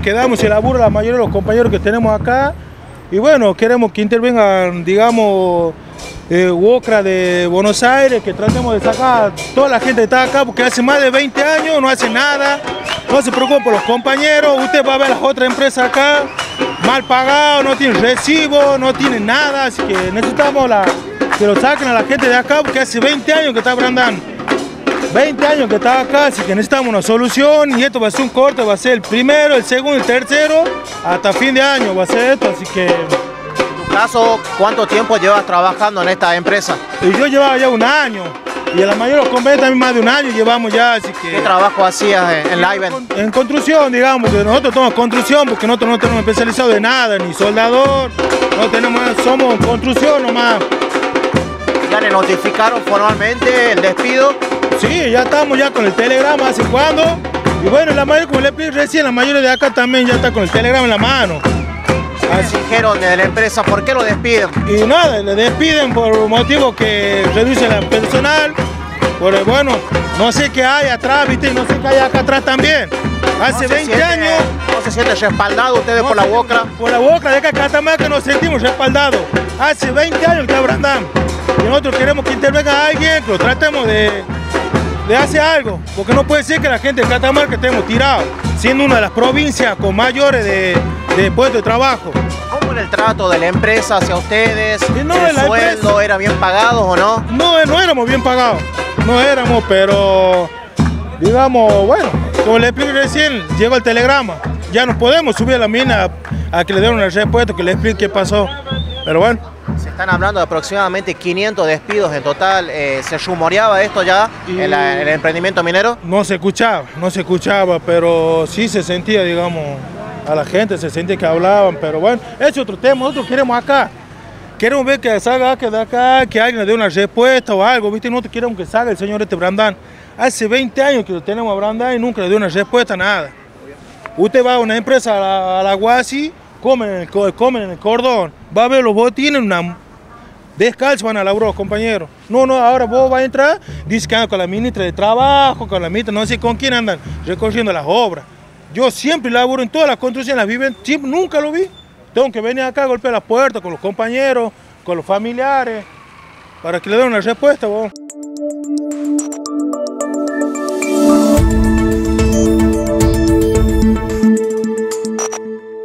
quedamos sin laburo la mayoría de los compañeros que tenemos acá. Y bueno, queremos que intervengan, digamos, UOCRA de Buenos Aires, que tratemos de sacar a toda la gente que está acá, porque hace más de 20 años no hace nada, no se preocupen por los compañeros. Usted va a ver las otras empresas acá, mal pagados, no tienen recibo, no tienen nada, así que necesitamos que lo saquen a la gente de acá, porque hace 20 años que está Brandán. 20 años que está acá, así que necesitamos una solución y esto va a ser un corte, va a ser el primero, el segundo, el tercero, hasta fin de año va a ser esto, así que... En tu caso, ¿cuánto tiempo llevas trabajando en esta empresa? Y yo llevaba ya un año, y a la mayoría de los compañeros también más de un año llevamos ya, así que... ¿Qué trabajo hacías en Livent? En construcción, digamos, que nosotros tomamos construcción, porque nosotros no tenemos especializado de nada, ni soldador, no tenemos, somos construcción nomás. ¿Ya le notificaron formalmente el despido? Sí, ya estamos ya con el telegrama hace cuando. Y bueno, la mayoría, como le expliqué recién, la mayoría de acá también ya está con el telegrama en la mano. Así dijeron de la empresa, ¿por qué lo despiden? Y nada, le despiden por motivo que reduce el personal. Porque bueno, no sé qué hay atrás, ¿viste? No sé qué hay acá atrás también. Hace 20 años... ¿No se siente respaldado ustedes por la UOCRA? Por la UOCRA de acá en Catamarca nos sentimos respaldados. Hace 20 años que está Brandán. Y nosotros queremos que intervenga alguien, que lo tratemos de hacer algo, porque no puede ser que la gente de Catamarca estemos tirados, siendo una de las provincias con mayores de puestos de trabajo. ¿Cómo era el trato de la empresa hacia ustedes? No, ¿El sueldo era bien pagado o no? No éramos bien pagados, no éramos, pero digamos, bueno, como le expliqué recién, llegó el telegrama, ya nos podemos subir a la mina a que le den una respuesta, que le explique qué pasó, pero bueno. Se están hablando de aproximadamente 500 despidos en total. ¿Se rumoreaba esto ya en el emprendimiento minero? No se escuchaba, pero sí se sentía, digamos, a la gente se sentía que hablaban, pero bueno, ese es otro tema. Nosotros queremos acá, queremos ver que salga de acá, que alguien le dé una respuesta o algo, ¿viste? Nosotros queremos que salga el señor Brandán. Hace 20 años que lo tenemos a Brandán y nunca le dio una respuesta, nada. Usted va a una empresa, a la Guasi, comen en el cordón, va a ver los botines, descalzos van a laburar los compañeros. No, ahora vos vas a entrar, dice que andan con la ministra de Trabajo, con la ministra, no sé con quién andan recorriendo las obras. Yo siempre laburo en todas las construcciones, las viven, siempre, nunca lo vi. Tengo que venir acá a golpear la puerta con los compañeros, con los familiares, para que le den una respuesta, vos.